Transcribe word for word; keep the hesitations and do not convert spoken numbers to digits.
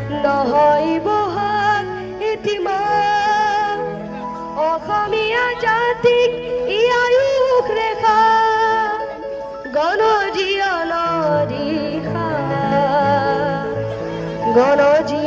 নহয় বহাগ এটিমা অসমীয়া জাতিক ই আয়ুস ৰেখা গণজীৱনৰ দিশা গণজীৱন